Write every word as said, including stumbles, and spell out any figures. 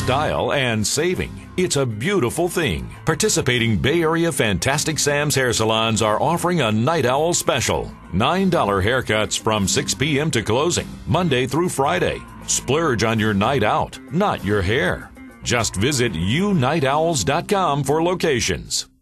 style, and saving. It's a beautiful thing. Participating Bay Area Fantastic Sam's hair salons are offering a Night Owl special. nine dollars haircuts from six p.m. to closing, Monday through Friday. Splurge on your night out, not your hair. Just visit u night owls dot com for locations.